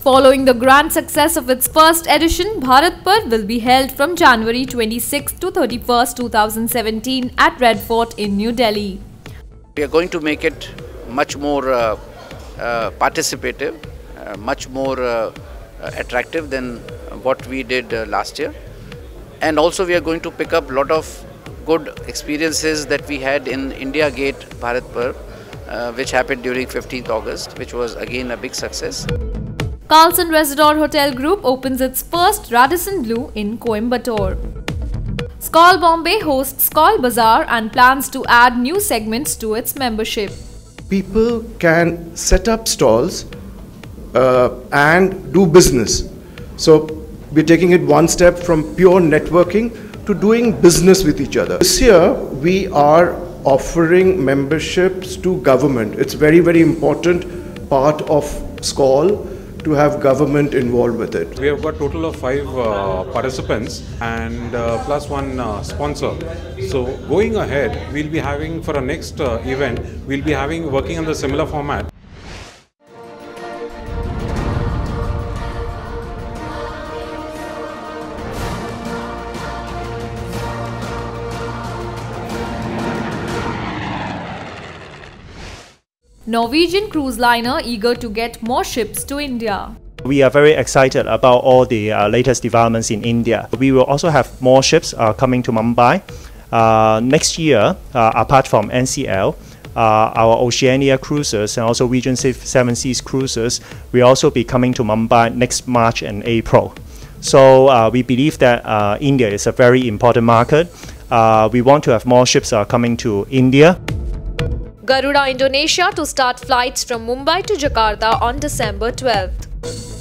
Following the grand success of its first edition, Bharat Parv will be held from January 26 to 31st, 2017 at Red Fort in New Delhi. We are going to make it much more participative, much more attractive than what we did last year. And also we are going to pick up a lot of good experiences that we had in India Gate Bharat Parv, which happened during 15th August, which was again a big success. Carlson Residor Hotel Group opens its first Radisson Blu in Coimbatore. Skol Bombay hosts Skol Bazaar and plans to add new segments to its membership. People can set up stalls and do business. So we're taking it one step from pure networking to doing business with each other. This year we are offering memberships to government. It's very, very important part of Skol to have government involved with it. We have got total of 5 participants and plus one sponsor. So going ahead, we'll be having for our next event, we'll be working on the similar format. Norwegian cruise liner eager to get more ships to India. We are very excited about all the latest developments in India. We will also have more ships coming to Mumbai. Next year, apart from NCL, our Oceania cruises and also Region 7 Seas cruises will also be coming to Mumbai next March and April. So we believe that India is a very important market. We want to have more ships coming to India. Garuda Indonesia to start flights from Mumbai to Jakarta on December 12th.